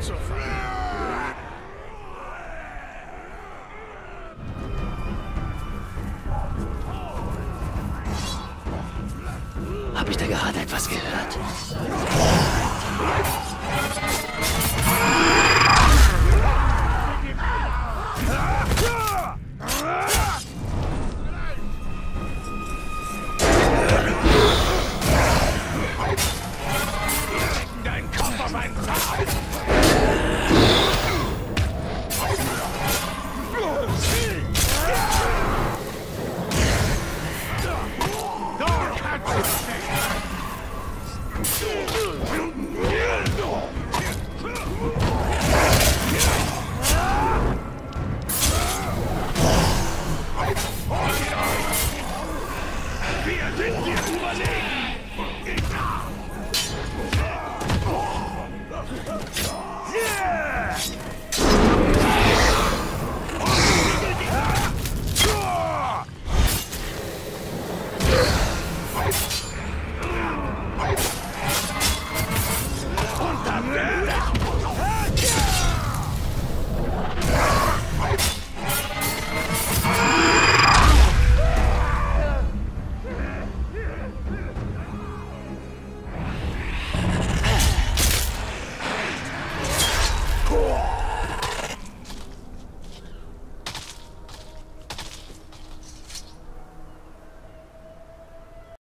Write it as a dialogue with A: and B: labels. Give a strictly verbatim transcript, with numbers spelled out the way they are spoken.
A: anzufangen.
B: Hab ich da gerade etwas gehört?
A: Dein Kopf auf einen Zahn! Wir sind dir überlegen! Yeah!